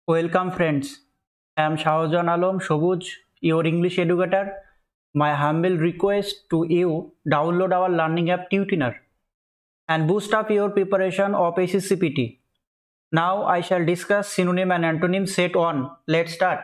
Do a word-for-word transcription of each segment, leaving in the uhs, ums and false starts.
Welcome friends. I am Shahjahan Alam Shobuj, your English educator. My humble request to you download our learning app Tutiner and boost up your preparation of A C C P T. Now I shall discuss synonym and antonym set one. Let's start.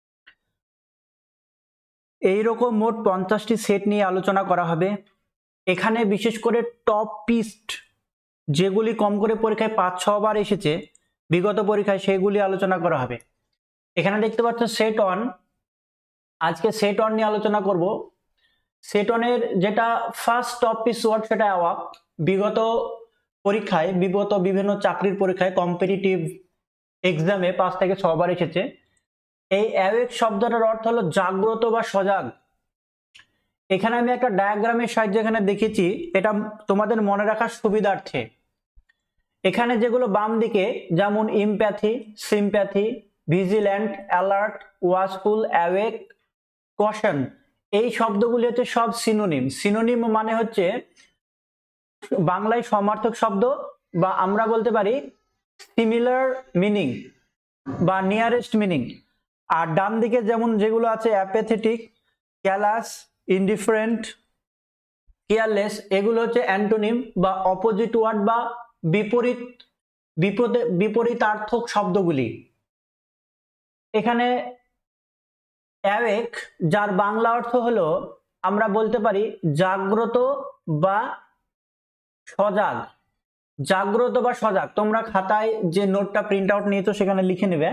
এইরকম মোট পঞ্চাশটি set নিয়ে আলোচনা করা হবে। এখানে বিশেষ করে টপ পিস্ট যেগুলি কম করে পরীক্ষায় পাঁচ ছবার এসেছে বিগত পরীক্ষায় সেগুলি আলোচনা করা হবে। এখানে দেখতে পাচ্ছ সেট ওয়ান। আজকে সেট ওয়ান নিয়ে আলোচনা করব। সেট ওয়ানের যেটা ফার্স্ট টপ পিস ওয়ার্ড সেটা অ্যাওয়াক। বিগত পরীক্ষায় বিগত বিভিন্ন চাকরির পরীক্ষায় কম্পিটিটিভ এক্সামে পাঁচ থেকে ছবার এসেছে। এই অ্যাওয়েক শব্দটার অর্থ হলো জাগ্রত বা সজাগ। এখানে আমি একটা ডায়াগ্রামের সাহায্যে এখানে দেখেছি, এটা তোমাদের মনে রাখার সুবিধার্থে। এখানে যেগুলো বাম দিকে যেমন empathy, sympathy, vigilant, alert, watchful, awake, caution, এই শব্দগুলি হচ্ছে সব সিনোনিম। সিনোনিম মানে হচ্ছে বাংলায় সমার্থক শব্দ, বা আমরা বলতে পারি সিমিলার মিনিং বা নিয়ারেস্ট মিনিং। আর ডান দিকে যেমন যেগুলো আছে অ্যাপ্যাথেটিক, ক্যালাস, ইনডিফারেন্ট, কেয়ারলেস, এগুলো হচ্ছে অ্যান্টোনিম বা অপোজিট ওয়ার্ড বা বিপরীত বিপদে বিপরীতার্থক শব্দগুলি। এখানে অ্যাওয়েক যার বাংলা অর্থ হলো আমরা বলতে পারি জাগ্রত বা সজাগ। জাগ্রত বা সজাগ তোমরা খাতায় যে নোটটা প্রিন্ট আউট নিয়েছো সেখানে লিখে নেবে।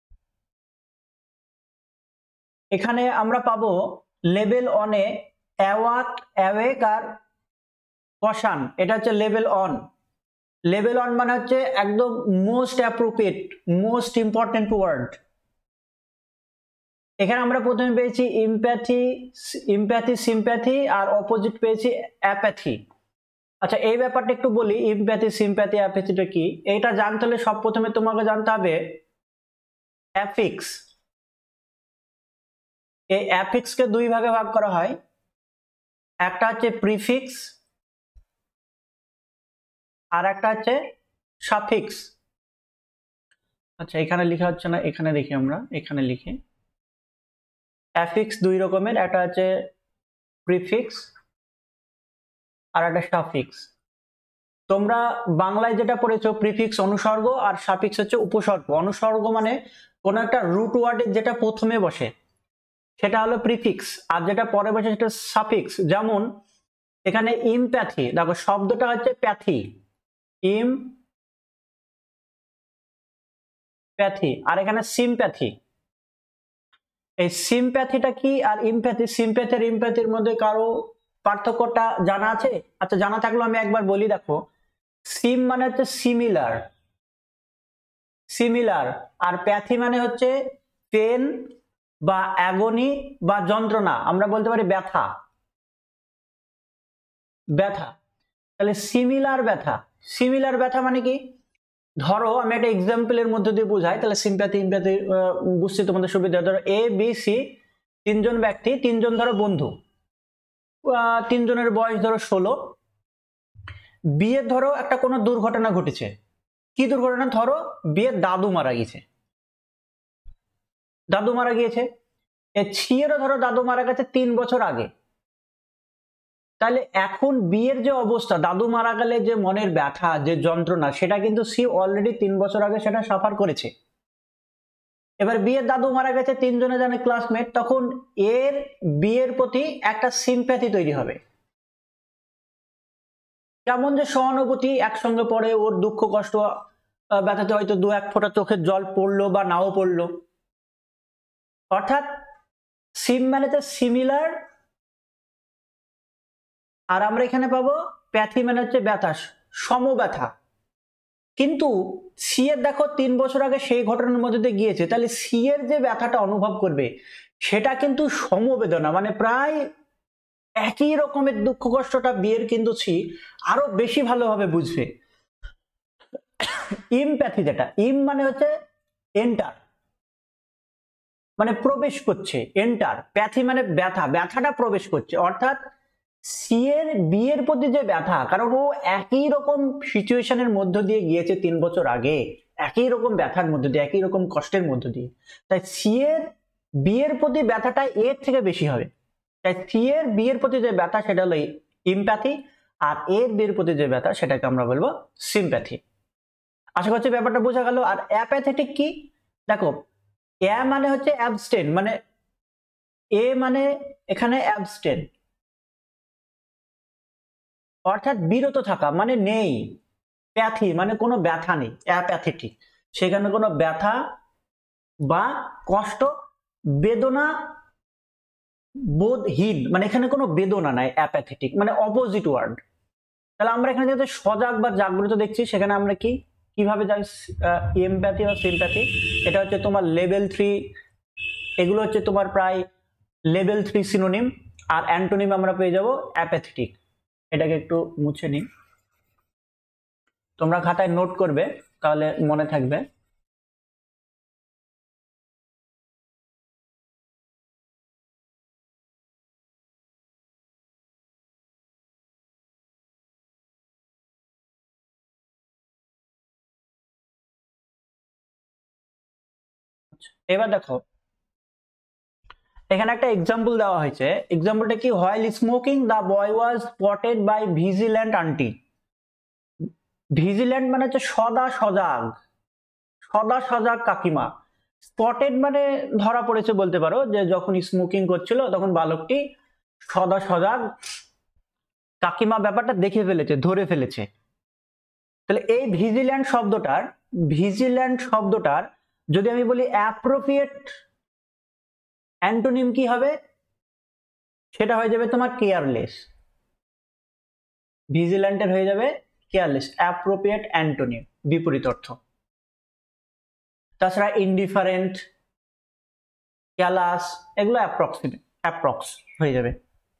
এখানে আমরা পাবো লেভেল অনে অ্যাওয়াক, অ্যাওয়েক আর কশান। এটা হচ্ছে লেভেল অন। লেভেল অন মানে হচ্ছে একদম most appropriate, most important word. এখানে আমরা প্রথমে পেয়েছি ইমপ্যাথি, ইমপ্যাথি, সিম্প্যাথি, আর অপোজিট পেয়েছি অ্যাপ্যাথি। আচ্ছা, এই ব্যাপারটা একটু বলি, ইমপ্যাথি, সিম্প্যাথি, অ্যাপ্যাথিটা কি এটা জানতে হলে সব প্রথমে তোমাকে জানতে হবে অ্যাফিক্স। এই অ্যাফিক্সকে দুই ভাগে ভাগ করা হয়। একটা হচ্ছে প্রিফিক্স আর একটা হচ্ছে সাফিক্স। আচ্ছা, এখানে লেখা হচ্ছে না, এখানে দেখি আমরা, এখানে লিখি। অ্যাফিক্স দুই রকমের, একটা হচ্ছে প্রিফিক্স আর একটা সাফিক্স। তোমরা বাংলায় যেটা পড়েছো প্রিফিক্স অনুসর্গ আর সাফিক্স হচ্ছে উপসর্গ। অনুসর্গ মানে কোন একটা রুট ওয়ার্ডের যেটা প্রথমে বসে সেটা হলো প্রিফিক্স, আর যেটা পরে বসে সেটা সাফিক্স। যেমন এখানে ইমপ্যাথি, দেখো শব্দটা হচ্ছে প্যাথি, ইম প্যাথি, আর এখানে সিম্প্যাথি। এই সিম্প্যাথিটা কি আর ইমপ্যাথি, সিম্প্যাথি আর ইমপ্যাথির মধ্যে কারো পার্থক্যটা জানা আছে? আচ্ছা, জানা থাকলেও আমি একবার বলি। দেখো, সিম মানে হচ্ছে সিমিলার, সিমিলার, আর প্যাথি মানে হচ্ছে পেন বা অ্যাগনি বা যন্ত্রণা, আমরা বলতে পারি ব্যথা, ব্যথা। তাহলে সিমিলার ব্যথা, সিমিলার ব্যথা মানে কি? ধরো আমি একটা এক্সাম্পলের মধ্যে দিয়ে বোঝাই, তাহলে সিম্প্যাথি ইমপ্যাথি বুঝতে তোমাদের সুবিধা। ধরো এ বি সি তিনজন ব্যক্তি, তিনজন ধরো বন্ধু, তিনজনের বয়স ধরো ষোলো। বিয়ের ধরো একটা কোনো দুর্ঘটনা ঘটেছে। কি দুর্ঘটনা? ধরো বিয়ের দাদু মারা গেছে, দাদু মারা গিয়েছে। এ ছিয়েরও ধরো দাদু মারা গেছে তিন বছর আগে। তাহলে এখন বিয়ের যে অবস্থা, দাদু মারা গেলে যে মনের ব্যথা, যে যন্ত্রণা, সেটা কিন্তু সি অলরেডি তিন বছর আগে সেটা সাফার করেছে। এবার বিয়ের দাদু মারা গেছে, তিনজনে জানে ক্লাসমেট, তখন এর বিয়ের প্রতি একটা সিম্প্যাথি তৈরি হবে। কেমন যে সহানুভূতি একসঙ্গে পড়ে, ওর দুঃখ কষ্ট ব্যথাতে হয়তো দু এক ফোঁটা চোখের জল পড়লো বা নাও পড়লো। অর্থাৎ সিম মানে তো সিমিলার, আর আমরা এখানে পাবো প্যাথি মানে হচ্ছে ব্যথা, সমব্যথা। কিন্তু সি এর দেখো তিন বছর আগে সেই ঘটনার মধ্যে দিয়ে গিয়েছে, তাহলে সি এর যে ব্যথাটা অনুভব করবে সেটা কিন্তু সমবেদনা, মানে প্রায় একই রকমের দুঃখ কষ্টটা বিয়ের কিন্তু সি আরো বেশি ভালোভাবে বুঝবে। ইমপ্যাথি, যেটা ইম মানে হচ্ছে এন্টার, মানে প্রবেশ করছে, এন্টার। প্যাথি মানে ব্যথা, ব্যথাটা প্রবেশ করছে। অর্থাৎ সি এর বিয়ের প্রতি যে ব্যথা, কারণ ও একই রকম সিচুয়েশনের মধ্য দিয়ে গিয়েছে তিন বছর আগে, একই রকম ব্যথার মধ্যে দিয়ে, একই রকম কষ্টের মধ্যে দিয়ে। তাই সি এর বি এর প্রতি ব্যথাটা এর থেকে বেশি হবে। তাই সি এর বি এর প্রতি যে ব্যথা সেটা হলো ইমপ্যাথি, আর এর বি এর প্রতি যে ব্যথা সেটাকে আমরা বলবো সিম্প্যাথি। আশা করছি ব্যাপারটা বোঝা গেল। আর অ্যাপ্যাথেটিক কি? দেখো, এ মানে হচ্ছে অ্যাবস্টেন, মানে এ মানে এখানে অ্যাবস্টেন অর্থাৎ বিরত থাকা, মানে নেই। প্যাথি মানে কোনো ব্যথা নেই, অ্যাপ্যাথেটিক সেখানে কোনো ব্যথা বা কষ্ট, বেদনা বোধহীন, মানে এখানে কোনো বেদনা নাই, অ্যাপ্যাথেটিক মানে অপোজিট ওয়ার্ড। তাহলে আমরা এখানে যেহেতু সজাগ বা জাগ্রত দেখছি, সেখানে আমরা কি কিভাবে যাই? এমপ্যাথি বা সিম্প্যাথি, এটা হচ্ছে তোমার লেভেল থ্রি, এগুলো হচ্ছে তোমার প্রায় লেভেল থ্রি সিনোনিম। আর অ্যান্টোনিম আমরা পেয়ে যাব অ্যাপ্যাথেটিক। এটাকে একটু মুছে নিই, তোমরা খাতায় নোট করবে তাহলে মনে থাকবে। এবার দেখো, এখানে একটা এক্সাম্পল দেওয়া হয়েছে। এক্সাম্পলটা কি? While smoking the boy was spotted by vigilant aunty. Vigilant মানে হচ্ছে সদা সজাগ, সদা সজাগ কাকিমা। স্পটেড মানে ধরা পড়েছে বলতে পারো, যে যখন স্মোকিং করছিল তখন বালকটি সদা সজাগ কাকিমা ব্যাপারটা দেখে ফেলেছে, ধরে ফেলেছে। তাহলে এই ভিজিল্যান্ট শব্দটার ভিজিল্যান্ট শব্দটার যদি আমি বলি অ্যাপ্রোপ্রিয়েট অ্যান্টোনিম কি হবে? সেটা হয়ে যাবে তোমার কেয়ারলেস। ভিজিল্যান্টের হয়ে যাবে কেয়ারলেস, অ্যাপ্রোপ্রিয়েট অ্যান্টোনিম বিপরীত অর্থ। তাছাড়া ইনডিফারেন্ট, ক্যালাস, এগুলো অ্যাপ্রক্সিমেট, অ্যাপ্রক্স হয়ে যাবে।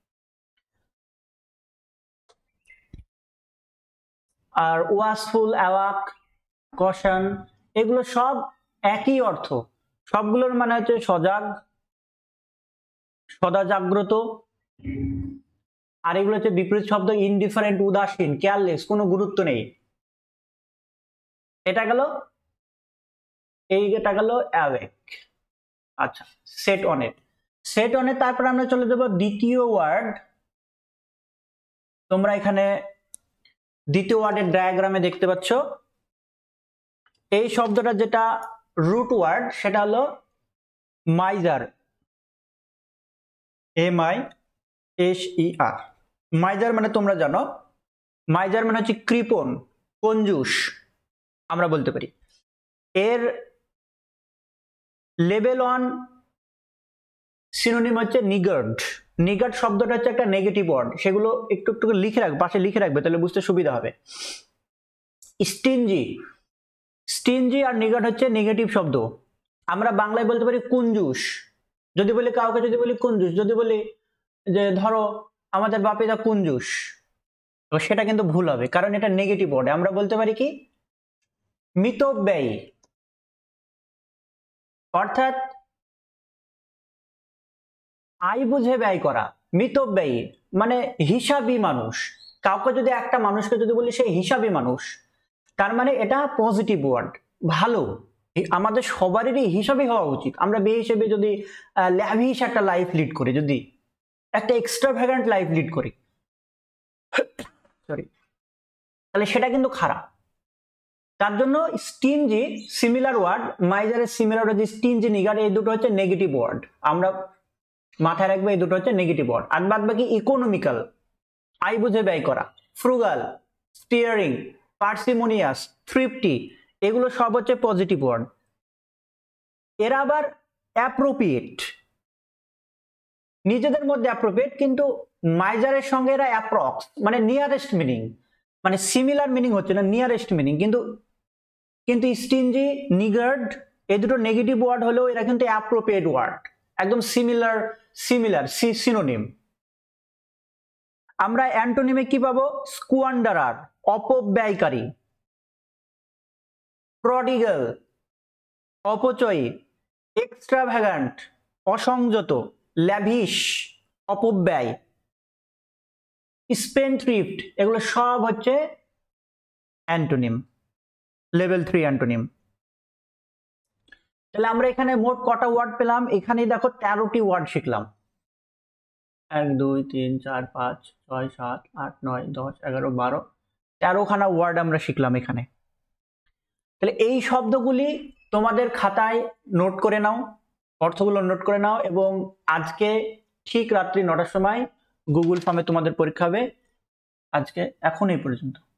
আর ওয়াসফুল, অ্যাওয়াক, কশন, এগুলো সব একই অর্থ, সবগুলোর মানে হচ্ছে সজাগ, সদা জাগ্রত। আর এগুলো হচ্ছে বিপরীত শব্দ, ইনডিফারেন্ট, উদাসীন, কেয়ারলেস, কোনো গুরুত্ব নেই। এটা গেল, এইটা গেল অ্যাওয়েক। আচ্ছা, set on it, set on it. তারপর আমরা চলে যাব দ্বিতীয় ওয়ার্ড। তোমরা এখানে দ্বিতীয় ওয়ার্ডের ডায়াগ্রামে দেখতে পাচ্ছ এই শব্দটা যেটা রুট ওয়ার্ড সেটা হলো miser, M I S E R. Miser মানে তোমরা জানো, মাইজার মানে হচ্ছে কৃপণ, কঞ্জুস আমরা বলতে পারি। এর লেভেল ওয়ান সিনোনিম হচ্ছে নিগার্ড। নিগার্ড শব্দটা হচ্ছে একটা নেগেটিভ ওয়ার্ড, সেগুলো একটু একটু লিখে রাখবে, পাশে লিখে রাখবে, তাহলে বুঝতে সুবিধা হবে। স্টিনজি, স্টিনজি আর নিগার্ড হচ্ছে নেগেটিভ শব্দ। আমরা বাংলায় বলতে পারি কুঞ্জুস। যদি বলি কাউকে, যদি বলি কুঞ্জুস, যদি বলি যে ধরো আমাদের বাপিদা কুঞ্জুস, তো সেটা কিন্তু ভুল হবে, কারণ এটা নেগেটিভ ওয়ার্ড। আমরা বলতে পারি কি মিতব্যয়ী, অর্থাৎ আয় বুঝে ব্যয় করা। মিতব্যয়ী মানে হিসাবী মানুষ। কাউকে যদি, একটা মানুষকে যদি বলি সে হিসাবী মানুষ, তার মানে এটা পজিটিভ ওয়ার্ড, ভালো। আমাদের সবারই হিসাবী হওয়া উচিত। আমরা বে হিসেবে যদি ল্যাভিশ একটা লাইফ লিড করি, যদি একটা এক্সট্রাভ্যাগান্ট লাইফ লিড করি, সরি, তাহলে সেটা কিন্তু খারাপ। তার জন্য স্টিনজি সিমিলার ওয়ার্ড, মাইজারের সিমিলার ওয়ার্ড, স্টিনজি, নিগার্ড, এই দুটো হচ্ছে নেগেটিভ ওয়ার্ড। আমরা মাথায় রাখবো এই দুটো হচ্ছে নেগেটিভ ওয়ার্ড। আর বাদ বাকি ইকোনমিক্যাল, আয় বুঝে ব্যয় করা, ফ্রুগাল, স্পিয়ারিং, পার্সিমোনিয়াস, থ্রিফটি, এগুলো সব হচ্ছে পজিটিভ ওয়ার্ড। এরা আবার অ্যাপ্রোপ্রিয়েট, নিজেদের মধ্যে অ্যাপ্রোপ্রিয়েট, কিন্তু মাইজারের সঙ্গে এরা অ্যাপ্রক্স, মানে নিয়ারেস্ট মিনিং, মানে সিমিলার মিনিং হচ্ছে না, নিয়ারেস্ট মিনিং। কিন্তু কিন্তু স্টিনজি, নিগার্ড এই দুটো নেগেটিভ ওয়ার্ড হলেও এরা কিন্তু অ্যাপ্রোপ্রিয়েট ওয়ার্ড, একদম সিমিলার, সিমিলার সিনোনিম। আমরা অ্যান্টোনিমে কি পাবো? স্কোয়ান্ডারার, অপব্যয়কারী, প্রডিগাল, অপচয়ী, এক্সট্রাভ্যাগান্ট, অসংযত, ল্যাভিশ, অপব্যয়, স্পেন্ডথ্রিফট, এগুলো সব হচ্ছে অ্যান্টোনিম, লেভেল থ্রি অ্যান্টোনিম। তাহলে আমরা এখানে মোট কটা ওয়ার্ড পেলাম? এখানে দেখো তেরোটি ওয়ার্ড শিখলাম। এক দুই তিন চার পাঁচ ছয় সাত আট নয় দশ এগারো বারো তেরোখানা ওয়ার্ড আমরা শিখলাম এখানে। তাহলে এই শব্দগুলি তোমাদের খাতায় নোট করে নাও, অর্থগুলো নোট করে নাও, এবং আজকে ঠিক রাত্রি নটার সময় গুগল ফর্মে তোমাদের পরীক্ষা হবে। আজকে এখন এই পর্যন্ত।